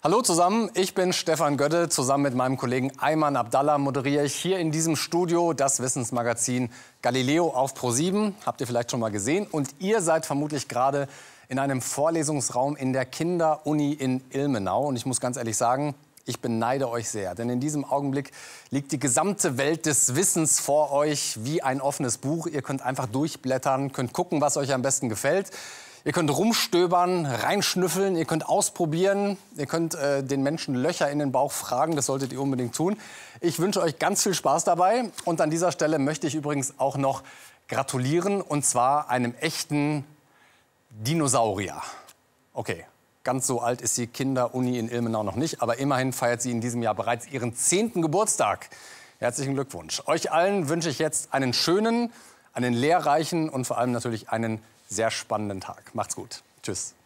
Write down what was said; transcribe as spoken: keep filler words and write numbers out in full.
Hallo zusammen, ich bin Stefan Götte. Zusammen mit meinem Kollegen Ayman Abdallah moderiere ich hier in diesem Studio das Wissensmagazin Galileo auf ProSieben. Habt ihr vielleicht schon mal gesehen. Und ihr seid vermutlich gerade in einem Vorlesungsraum in der Kinderuni in Ilmenau. Und ich muss ganz ehrlich sagen, ich beneide euch sehr. Denn in diesem Augenblick liegt die gesamte Welt des Wissens vor euch wie ein offenes Buch. Ihr könnt einfach durchblättern, könnt gucken, was euch am besten gefällt. Ihr könnt rumstöbern, reinschnüffeln, ihr könnt ausprobieren, ihr könnt äh, den Menschen Löcher in den Bauch fragen, das solltet ihr unbedingt tun. Ich wünsche euch ganz viel Spaß dabei und an dieser Stelle möchte ich übrigens auch noch gratulieren, und zwar einem echten Dinosaurier. Okay, ganz so alt ist die Kinderuni in Ilmenau noch nicht, aber immerhin feiert sie in diesem Jahr bereits ihren zehnten Geburtstag. Herzlichen Glückwunsch. Euch allen wünsche ich jetzt einen schönen, einen lehrreichen und vor allem natürlich einen sehr spannenden Tag. Macht's gut. Tschüss.